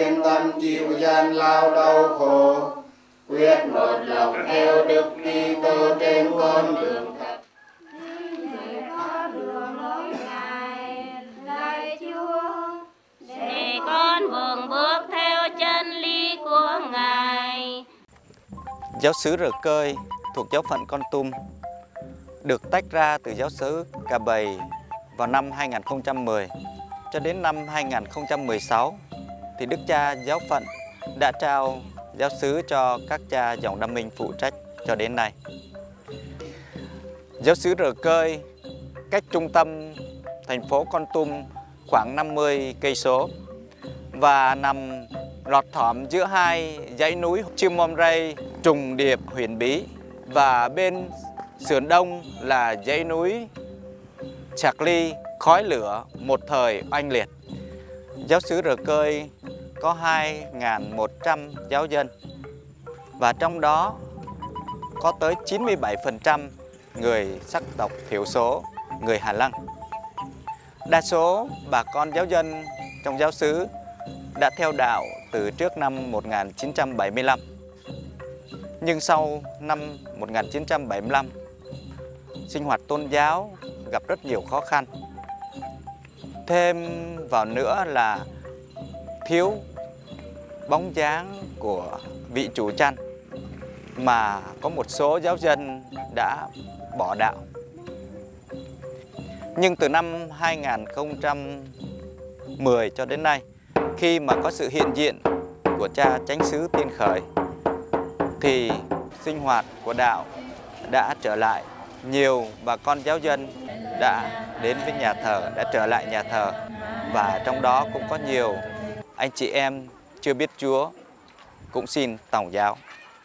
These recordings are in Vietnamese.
kiên tâm chịu gian lao đau khổ, quyết một lòng theo Đức Kitô trên con đường thật. Để có đường lối Ngài, lạy Chúa, để con vững bước theo chân lý của Ngài. Giáo xứ Rờ Cơi thuộc giáo phận Kon Tum được tách ra từ giáo xứ Cà Bày vào năm 2010. Cho đến năm 2016 thì Đức Cha giáo phận đã trao giáo xứ cho các cha dòng Nam Minh phụ trách cho đến nay. Giáo xứ Rờ Cơi cách trung tâm thành phố Kon Tum khoảng 50 cây số và nằm lọt thỏm giữa hai dãy núi Chim Mom Ray trùng điệp huyền bí, và bên sườn đông là dãy núi Chạc Ly khói lửa một thời oanh liệt. Giáo xứ Rờ Cơi có 2.100 giáo dân, và trong đó có tới 97% người sắc tộc thiểu số, người Hà Lăng. Đa số bà con giáo dân trong giáo xứ đã theo đạo từ trước năm 1975. Nhưng sau năm 1975, sinh hoạt tôn giáo gặp rất nhiều khó khăn. Thêm vào nữa là thiếu bóng dáng của vị chủ chăn, mà có một số giáo dân đã bỏ đạo. Nhưng từ năm 2010 cho đến nay, khi mà có sự hiện diện của cha Chánh xứ Tiên Khởi, thì sinh hoạt của đạo đã trở lại. Nhiều bà con giáo dân đã đến với nhà thờ, đã trở lại nhà thờ, và trong đó cũng có nhiều anh chị em chưa biết Chúa cũng xin tòng giáo.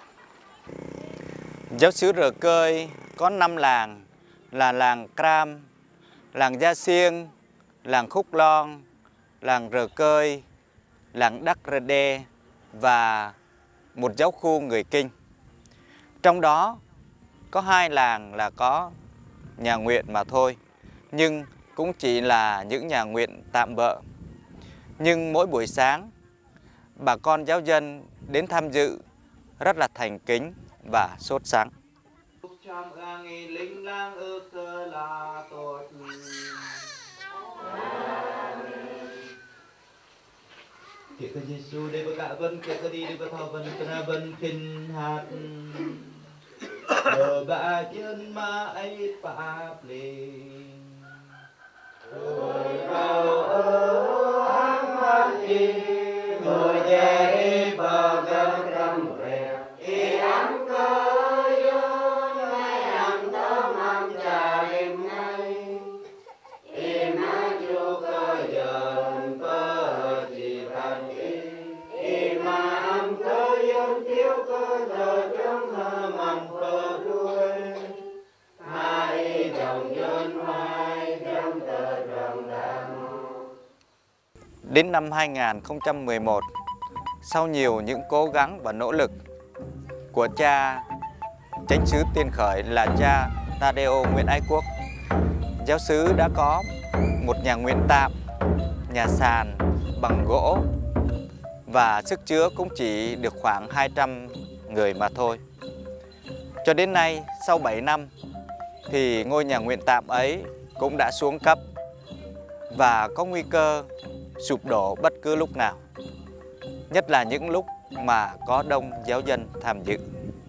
Giáo xứ Rờ Cơi có 5 làng là làng Cram, làng Gia Siêng, làng Khúc Lon, làng Rờ Cơi, làng Đắc Rờ Đê và một giáo khu người Kinh. Trong đó có 2 làng là có nhà nguyện mà thôi, nhưng cũng chỉ là những nhà nguyện tạm bợ. Nhưng mỗi buổi sáng, bà con giáo dân đến tham dự rất là thành kính và sốt sắng. Kiệt cơ Giêsu để bậc vân kiệt cơ đi để bậc thọ vân kana vân kinh hạt ở ba chân ma ấy pháp linh người cao ở áng mắt đi người dễ bờ gần trăm rè y áng cơ yon ngay áng tâm áng trà đêm ngay y mai chu cơ dần bờ chỉ thành y mà âm cơ yon thiếu cơ giờ trong thơ mầm bờ đuôi hai dòng yon hoài trong tờ rồng đàm. Đến năm 2011, sau nhiều những cố gắng và nỗ lực của cha Chánh xứ Tiên Khởi là cha Tadeo Nguyễn Ái Quốc, giáo xứ đã có một nhà nguyện tạm, nhà sàn bằng gỗ, và sức chứa cũng chỉ được khoảng 200 người mà thôi. Cho đến nay, sau 7 năm, thì ngôi nhà nguyện tạm ấy cũng đã xuống cấp và có nguy cơ sụp đổ bất cứ lúc nào, nhất là những lúc mà có đông giáo dân tham dự.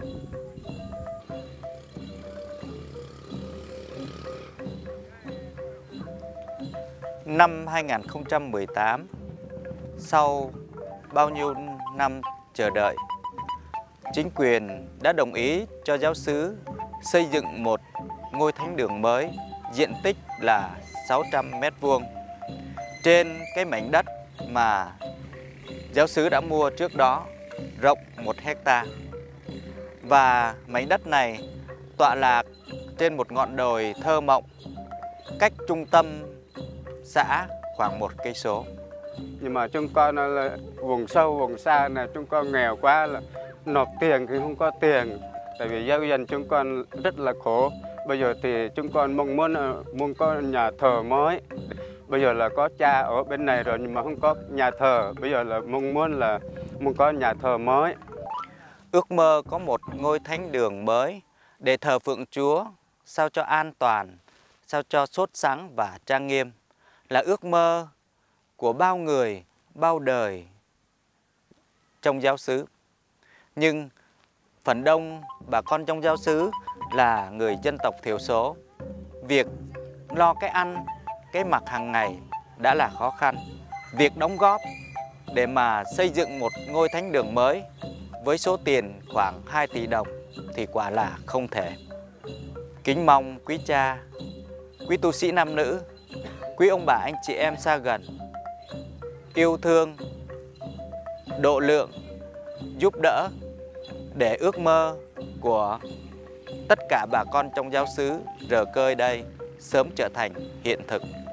Năm 2018, sau bao nhiêu năm chờ đợi, chính quyền đã đồng ý cho giáo xứ xây dựng một ngôi thánh đường mới, diện tích là 600 m², trên cái mảnh đất mà giáo xứ đã mua trước đó, rộng 1 hecta. Và mảnh đất này tọa lạc trên một ngọn đồi thơ mộng, cách trung tâm xã khoảng 1 cây số. Nhưng mà chúng con là vùng sâu, vùng xa này, chúng con nghèo quá, là nộp tiền thì không có tiền. Tại vì giáo dân chúng con rất là khổ. Bây giờ thì chúng con mong muốn có nhà thờ mới. bây giờ là có cha ở bên này rồi nhưng mà không có nhà thờ. Bây giờ là muốn có nhà thờ mới. Ước mơ có một ngôi thánh đường mới để thờ phượng Chúa, sao cho an toàn, sao cho sốt sắng và trang nghiêm, là ước mơ của bao người, bao đời trong giáo xứ. Nhưng phần đông bà con trong giáo xứ là người dân tộc thiểu số. Việc lo cái ăn, cái mặc hàng ngày đã là khó khăn. Việc đóng góp để mà xây dựng một ngôi thánh đường mới với số tiền khoảng 2 tỷ đồng thì quả là không thể. Kính mong quý cha, quý tu sĩ nam nữ, quý ông bà anh chị em xa gần yêu thương, độ lượng, giúp đỡ để ước mơ của tất cả bà con trong giáo xứ Rờ Cơi đây sớm trở thành hiện thực.